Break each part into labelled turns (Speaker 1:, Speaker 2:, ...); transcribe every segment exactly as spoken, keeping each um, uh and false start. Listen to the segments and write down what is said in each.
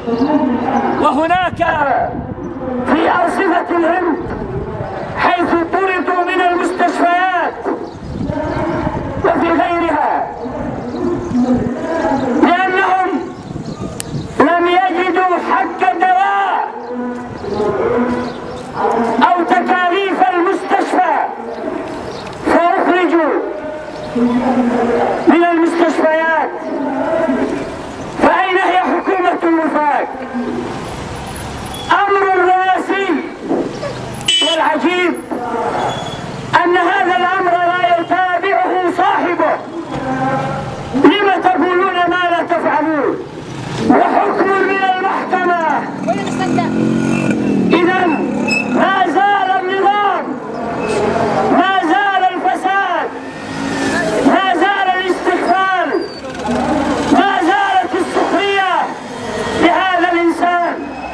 Speaker 1: وهناك في أرصفة الهند حيث طردوا من المستشفيات وفي غيرها لأنهم لم يجدوا حق الدواء أو تكاليف المستشفى فأخرجوا من المستشفيات. فأين هي حكومة الوفاق؟ أمر راسي والعجيب أن هذا الأمر لا يتابعه صاحبه. لم تقولون ما لا تفعلون؟ وحكم من المحكمة. إذن ما زال النظام، ما زال الفساد، ما زال الاستغفال، ما زالت السخرية لهذا الإنسان.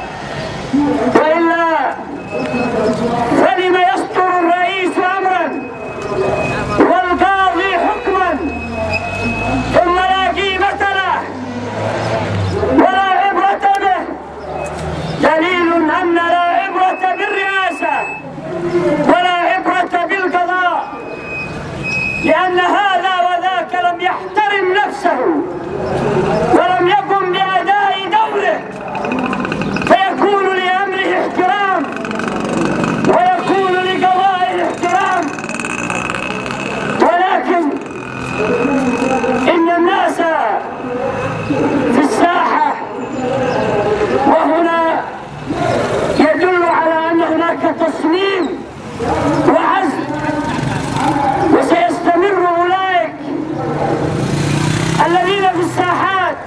Speaker 1: وإلا فلم يصدر الرئيس أمرا والقاضي حكما ثم لا قيمة له ولا عبرة به؟ دليل أن لا عبرة بالرئاسة ولا عبرة بالقضاء، لأن هذا وذاك لم يحترم نفسه ولم يقم بأداء دوره، فيكون لأمره احترام ويكون لقضائه احترام. ولكن إن الناس في الساحة، وهنا يدل على أن هناك تصميم وعزم، وسيستمر أولئك الذين في الساحات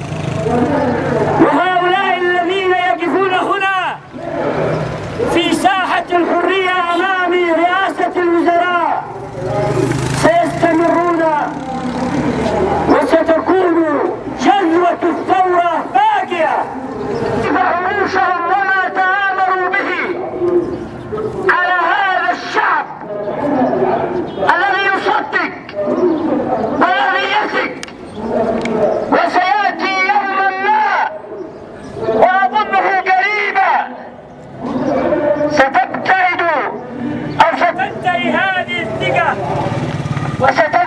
Speaker 1: وهؤلاء الذين يقفون هنا في ساحة الحرية أمام رئاسة الوزراء سيستمرون، وستكون جذوة الثورة باقية. عروشهم وما تآمروا به على هذا الشعب الذي يصدق والذي يثق. وسيأتي يوما ما وأظنه قريبا ستبتعد أو ستنتهي هذه الثقة وست